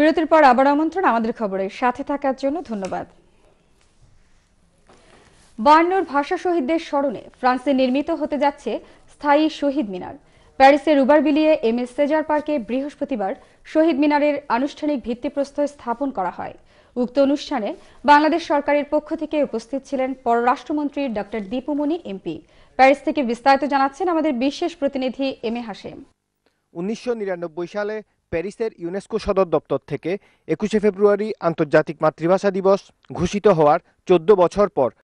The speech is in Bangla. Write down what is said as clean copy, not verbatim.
বিরতির পর আবার আমন্ত্রণ আমাদের খবরে সাথে থাকার জন্য ধন্যবাদ। বায়ান্নর ভাষা শহীদদের স্মরণে ফ্রান্সে নির্মিত হতে যাচ্ছে স্থায়ী শহীদ মিনার। প্যারিসের উবারবিলিয়ে এম এস সেজার পার্কে বৃহস্পতিবার শহীদ মিনারের আনুষ্ঠানিক ভিত্তিপ্রস্তর স্থাপন করা হয়। উক্ত অনুষ্ঠানে বাংলাদেশ সরকারের পক্ষ থেকে উপস্থিত ছিলেন পররাষ্ট্রমন্ত্রী ডক্টর দীপুমনি এমপি। প্যারিস থেকে বিস্তারিত জানাচ্ছেন আমাদের বিশেষ প্রতিনিধি এম এ হাশেম। 1999 সালে প্যারিসের ইউনেস্কো সদর দপ্তর থেকে 21শে ফেব্রুয়ারি আন্তর্জাতিক মাতৃভাষা দিবস ঘোষিত হওয়ার 14 বছর পর